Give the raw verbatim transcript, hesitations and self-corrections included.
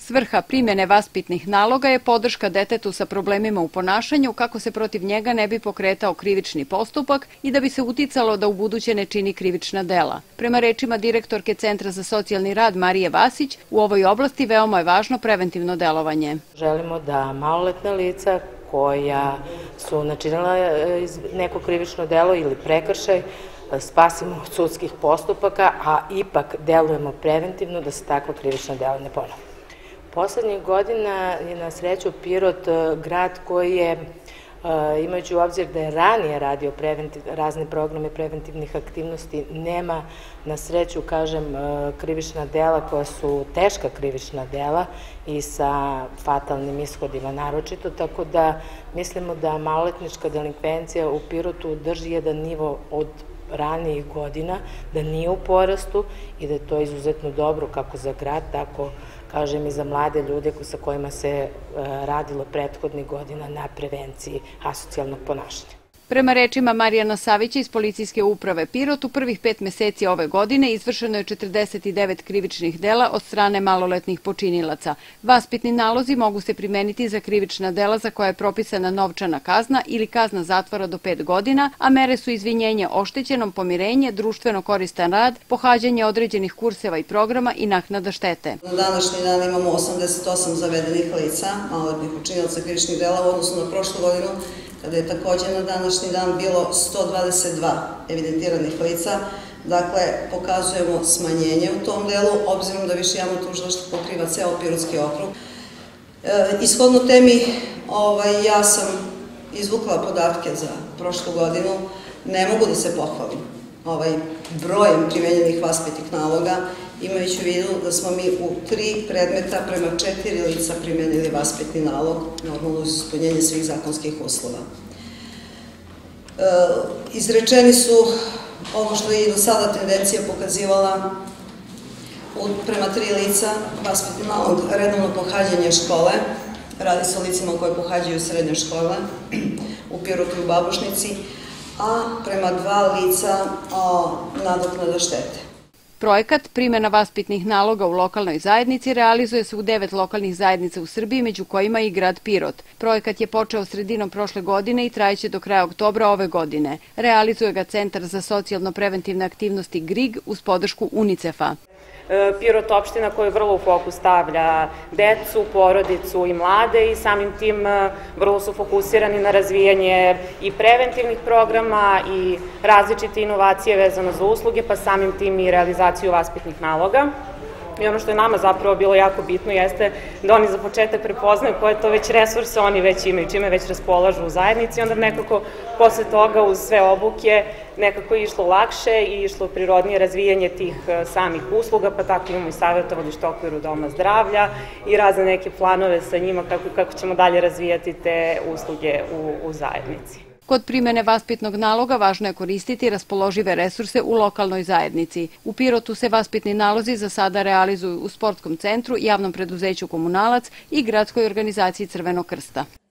Svrha primjene vaspitnih naloga je podrška detetu sa problemima u ponašanju kako se protiv njega ne bi pokretao krivični postupak i da bi se uticalo da u buduće ne čini krivična dela. Prema rečima direktorke Centra za socijalni rad Marije Vasić, u ovoj oblasti veoma je važno preventivno delovanje. Želimo da maloletna lica koja su načinila neko krivično delo ili prekršaj spasimo od sudskih postupaka, a ipak delujemo preventivno da se takva krivična dela ne ponove. Poslednjih godina je na sreću Pirot grad koji je, imajući u obzir da je ranije radio razne programe preventivnih aktivnosti, nema na sreću, kažem, krivična dela koja su teška krivična dela i sa fatalnim ishodima naročito, tako da mislimo da maloletnička delinkvencija u Pirotu drži jedan nivo od ranijih godina, da nije u porastu i da je to izuzetno dobro kako za grad, tako kažem i za mlade ljude sa kojima se radilo prethodnih godina na prevenciji asocijalnog ponašanja. Prema rečima Marijana Savića iz Policijske uprave Pirot, u prvih pet meseci ove godine izvršeno je četrdeset devet krivičnih dela od strane maloletnih počinilaca. Vaspitni nalozi mogu se primeniti za krivična dela za koja je propisana novčana kazna ili kazna zatvora do pet godina, a mere su izvinjenje oštećenom, pomirenje, društveno koristan rad, pohađanje određenih kurseva i programa i naknada štete. Na današnji dan imamo osamdeset osam zavedenih lica, maloletnih počinilaca krivičnih dela u odnosu na prošlu godinu, kada je također na današnji dan bilo sto dvadeset dva evidentiranih lica. Dakle, pokazujemo smanjenje u tom delu, obzirom da Više javno tužilaštvo pokriva ceo Pirotski okrug. Ishodno temi, ja sam izvukla podatke za prošlu godinu, ne mogu da se pohvalim brojem primenjenih vaspitnih naloga, imajući u vidu da smo mi u tri predmeta prema četiri lica primenili vaspitni nalog, normalno uz ispunjenje svih zakonskih uslova. Izrečeni su ovo što je i do sada tendencija pokazivala prema tri lica, vaspitni nalog, redovno pohađanje škole, radi se o licima koje pohađaju srednje škole u Pirotu i u Babušnici, a prema dva lica nadoknada štete. Projekat primjena vaspitnih naloga u lokalnoj zajednici realizuje se u devet lokalnih zajednica u Srbiji, među kojima i grad Pirot. Projekat je počeo sredinom prošle godine i trajeće do kraja oktobra ove godine. Realizuje ga Centar za socijalno-preventivne aktivnosti G R I G uz podršku UNICEF-a. Pirot opština koja vrlo u fokus stavlja decu, porodicu i mlade i samim tim vrlo su fokusirani na razvijanje i preventivnih programa i različite inovacije vezano za usluge, pa samim tim i realizaciju vaspitnih naloga. I ono što je nama zapravo bilo jako bitno jeste da oni za početak prepoznaju koje to već resurse oni već imaju, čime već raspolažu u zajednici, onda nekako posle toga uz sve obuke nekako je išlo lakše i išlo prirodnije razvijanje tih samih usluga, pa tako imamo i savjetovalište u okviru doma zdravlja i razne neke planove sa njima kako ćemo dalje razvijati te usluge u zajednici. Kod primjene vaspitnog naloga važno je koristiti raspoložive resurse u lokalnoj zajednici. U Pirotu se vaspitni nalozi za sada realizuju u sportskom centru, javnom preduzeću Komunalac i gradskoj organizaciji Crvenog krsta.